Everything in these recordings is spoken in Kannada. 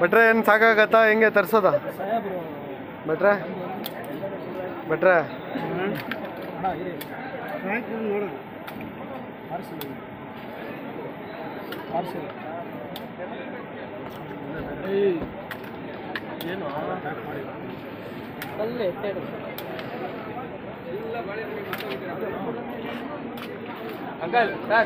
ಭಟ್ರೆ ಏನು ಸಾಕಾಗತ್ತಾ ಹೆಂಗೆ ತರ್ಸೋದ ಭಟ್ರೆ ಭಟ್ರೆ ಏನು ಅಂಕಲ್ ಸರ್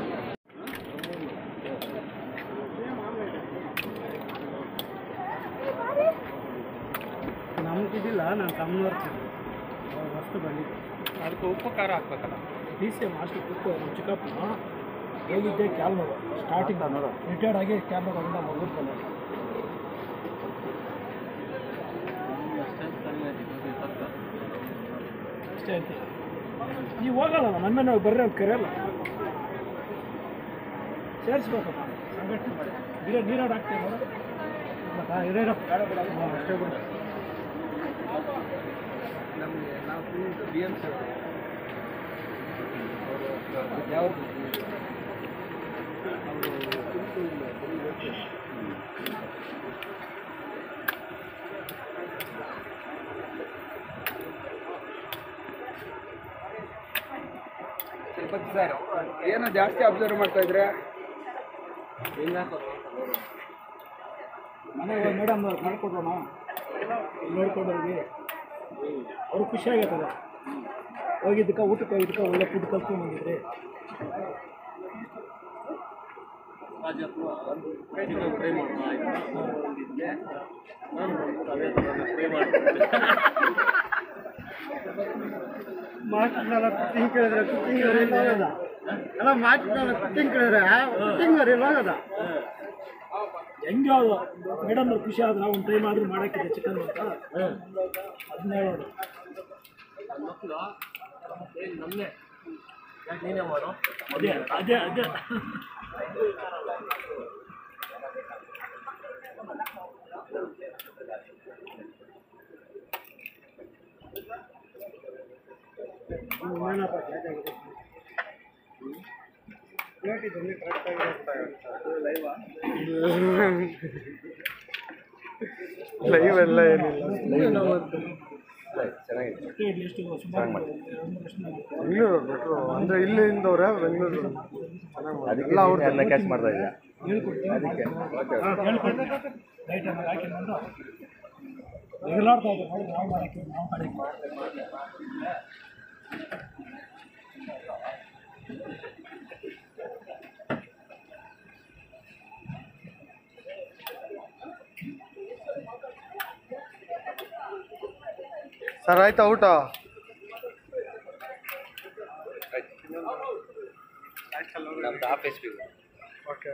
ನಮಗಿದಿಲ್ಲ ನಾನು ತಮ್ಮನವ್ರು ವಸ್ತು ಬಂದಿದ್ದೆ ಅದಕ್ಕೆ ಉಪ್ಪು ಖಾರ ಹಾಕ್ಬೇಕಲ್ಲ ಡಿ ಸಿ ಮಾಸ್ಟರ್ ಕೂತು ನಮ್ಮ ಚಿಕ್ಕಪ್ಪ ಹೋಗಿದ್ದೆ ಕ್ಯಾಬ್ನವರು ಸ್ಟಾರ್ಟಿಂಗ್ ರಿಟೈರ್ಡ್ ಆಗಿ ಕ್ಯಾಬ್ನವರಿಂದ ಮಗುರ್ಕೊಂಡು ಅಷ್ಟೇ ಅಂತ ನೀವು ಹೋಗಲ್ಲ ನನ್ನ ನಾವು ಬರ್ರಿ ಅವ್ರು ಕರೆಯಲ್ಲ ಸೇರಿಸ್ಬೇಕಪ್ಪ ಸಂಘಟನೆ ಮಾಡಿ ನೀರಾಡು ಹಾಕ್ತೀವಿ ನೋಡ ಹಿರಿಯರ ಅಷ್ಟೇ ಬಿಡ ನಮಗೆ ನಾವು ಬಿ ಎಮ್ ಸಿ ಯಾವ ತಿರುಪತಿ ಸರ್ ಏನೋ ಜಾಸ್ತಿ ಅಬ್ಸರ್ವ್ ಮಾಡ್ತಾ ಇದ್ರೆ ಮನೆ ಮೇಡಮ್ ಮಾಡ್ಕೊಡ್ರೋಣ ನೋಡ್ಕೊಂಡೋಗಿ ಅವ್ರು ಖುಷಿ ಆಗೈತಲ್ಲ ಹೋಗಿದ್ದಕ್ಕೆ ಊಟಕ್ಕೆ ಹೋಗಿದ್ದಕ್ಕೆ ಒಳ್ಳೆ ಫುಡ್ ಕಲ್ತ್ಕೊಂಡು ಬಂದಿದ್ರಿ ಮಾಸ್ಟರ್ನೆಲ್ಲ ಕುಕ್ಕಿಂಗ್ ಕೇಳಿದ್ರೆ ಕುಕ್ಕಿಂಗ್ ಅವರೆಲ್ಲ ಹೋಗೋದ ಎಲ್ಲ ಮಾಸ್ಟರ್ನೆಲ್ಲ ಕುಕ್ಕಿಂಗ್ ಕೇಳಿದ್ರೆ ಕುಕ್ಕಿಂಗ್ ಅವರೆಲ್ಲ ಹೋಗೋದ ಹೆಂಗೆ ಅದು ಮೇಡಮ್ ಅವ್ರು ಖುಷಿ ಆದ್ರೆ ಒಂದು ಟೈಮ್ ಆದರೂ ಮಾಡೋಕ್ಕಿದೆ ಚಿಕನ್ ಅಂತ ಅದನ್ನ ಹೇಳೋದು ಮಕ್ಕಳು ನಮ್ಮನೆ ಯಾಕೆ ನೀನೇ ಮಾಡೋ ಅದೇ ಅದೇ ಅದೇ ಏನಪ್ಪ ಲೈವ್ ಎಲ್ಲ ಏನಿಲ್ಲ ಬೆಂಗಳೂರು ಭಟ್ರು ಅಂದರೆ ಇಲ್ಲಿಂದವ್ರೆ ಬೆಂಗಳೂರು ಎಲ್ಲ ಅವ್ರನ್ನ ಕ್ಯಾಚ್ ಮಾಡ್ತಾ ಇದ್ದಾರೆ ಹಾಕಿಕೊಂಡು ಎಗಲಾಡ್ತಾ ಇದ್ದಾರೆ ನೋಡಿ ನಾವು ಮಾಡೋಕ್ಕೆ ನಾವು ಮಾಡೋಕ್ಕೆ ಸರ್ ಆಯ್ತಾ ಊಟ ನಮ್ದು ಆಫೀಸ್ ಓಕೆ